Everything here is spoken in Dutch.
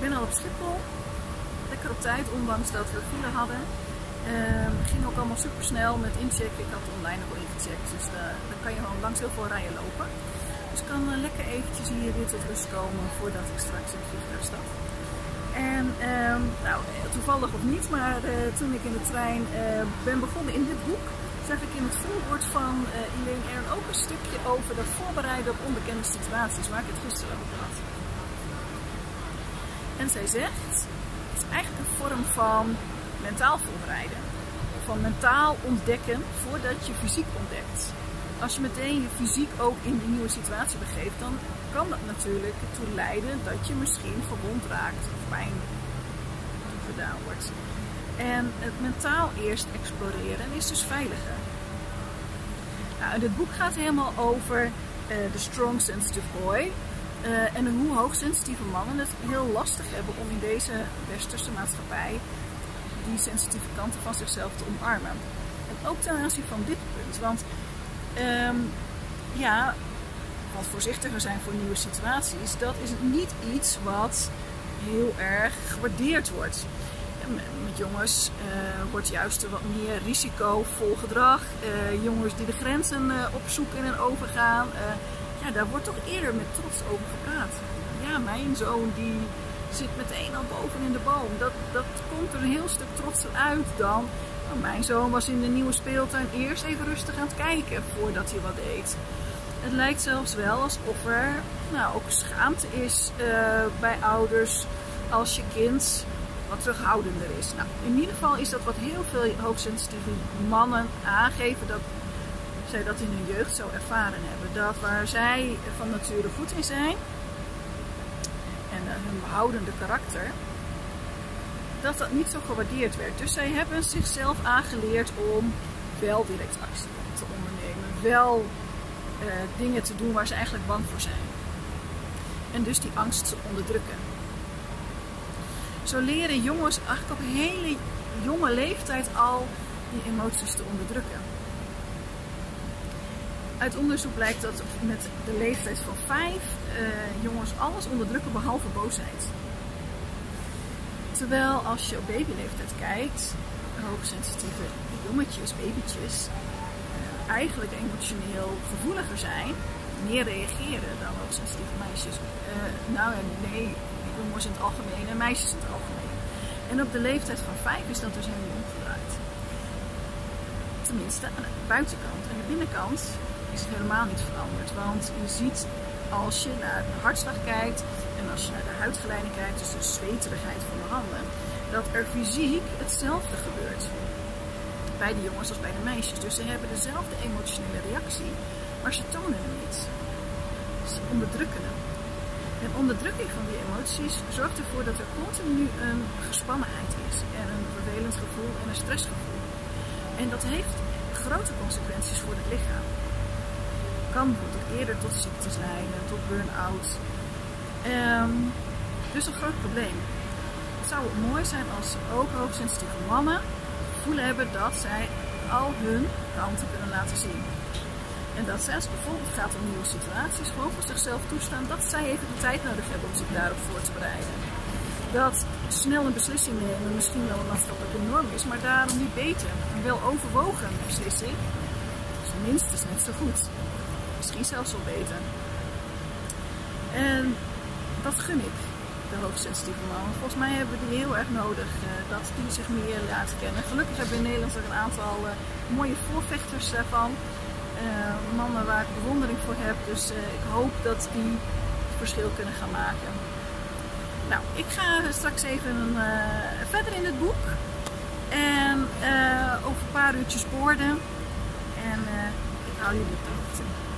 ben al op Schiphol. Lekker op tijd, ondanks dat we file hadden. Het ging ook allemaal super snel met inchecken. Ik had online nog wel ingecheckt, dus dan kan je gewoon langs heel veel rijen lopen. Dus ik kan lekker eventjes hier weer tot rust komen voordat ik straks in het vliegtuig stap. En nou, toevallig of niet, maar toen ik in de trein ben begonnen in dit boek, zag ik in het voorwoord van Elaine Aron ook een stukje over dat voorbereiden op onbekende situaties, waar ik het gisteren over had. En zij zegt, het is eigenlijk een vorm van mentaal voorbereiden. Van mentaal ontdekken voordat je fysiek ontdekt. Als je meteen je fysiek ook in die nieuwe situatie begeeft, dan kan dat natuurlijk ertoe leiden dat je misschien gewond raakt of pijn gedaan wordt. En het mentaal eerst exploreren is dus veiliger. Nou, dit boek gaat helemaal over de strong sensitive boy. En hoe hoogsensitieve mannen het heel lastig hebben om in deze westerse maatschappij die sensitieve kanten van zichzelf te omarmen. En ook ten aanzien van dit punt. Want ja, wat voorzichtiger zijn voor nieuwe situaties, dat is niet iets wat heel erg gewaardeerd wordt. Met jongens wordt juist wat meer risicovol gedrag. Jongens die de grenzen opzoeken en overgaan. Ja, daar wordt toch eerder met trots over gepraat. Ja, mijn zoon die zit meteen al boven in de boom. Dat komt er een heel stuk trotser uit dan. Oh, mijn zoon was in de nieuwe speeltuin eerst even rustig aan het kijken voordat hij wat deed. Het lijkt zelfs wel alsof er ook schaamte is bij ouders als je kind wat terughoudender is. Nou, in ieder geval is dat wat heel veel hoogsensitieve mannen aangeven dat zij dat in hun jeugd zo ervaren hebben. Dat waar zij van nature goed in zijn en hun behoudende karakter, dat niet zo gewaardeerd werd. Dus zij hebben zichzelf aangeleerd om wel direct actie te ondernemen. Wel dingen te doen waar ze eigenlijk bang voor zijn. En dus die angst te onderdrukken. Zo leren jongens eigenlijk op een hele jonge leeftijd al die emoties te onderdrukken. Uit onderzoek blijkt dat met de leeftijd van 5 jongens alles onderdrukken behalve boosheid. Terwijl als je op babyleeftijd kijkt, hoogsensitieve jongetjes, babytjes, eigenlijk emotioneel gevoeliger zijn, meer reageren dan hoogsensitieve meisjes. Nee, jongens in het algemeen en meisjes in het algemeen. En op de leeftijd van 5 is dat dus helemaal omgedraaid. Tenminste, aan de buitenkant. En de binnenkant is het helemaal niet veranderd. Want je ziet als je naar de hartslag kijkt en als je naar de huidgeleiding kijkt, dus de zweterigheid van de handen, dat er fysiek hetzelfde gebeurt. Bij de jongens als bij de meisjes. Dus ze hebben dezelfde emotionele reactie, maar ze tonen hem niet. Ze onderdrukken hem. En onderdrukking van die emoties zorgt ervoor dat er continu een gespannenheid is en een vervelend gevoel en een stressgevoel. En dat heeft grote consequenties voor het lichaam. Kan bijvoorbeeld eerder tot ziektes leiden, tot burn-out. Dus een groot probleem. Het zou mooi zijn als ook hoogsensitieve mannen het gevoel hebben dat zij al hun kanten kunnen laten zien. En dat zij als het bijvoorbeeld gaat om nieuwe situaties gewoon voor zichzelf toestaan dat zij even de tijd nodig hebben om zich daarop voor te bereiden. Dat snel een beslissing nemen misschien wel een maatschappelijke norm is, maar daarom niet beter. Een wel overwogen beslissing is minstens net zo goed. Misschien zelfs wel beter. En dat gun ik de hoogsensitieve mannen. Volgens mij hebben we die heel erg nodig, dat die zich meer laten kennen. Gelukkig hebben we in Nederland ook een aantal mooie voorvechters daarvan. Mannen waar ik bewondering voor heb. Dus ik hoop dat die het verschil kunnen gaan maken. Nou, ik ga straks even verder in het boek. En over een paar uurtjes boorden. En ik hou jullie op de hoogte.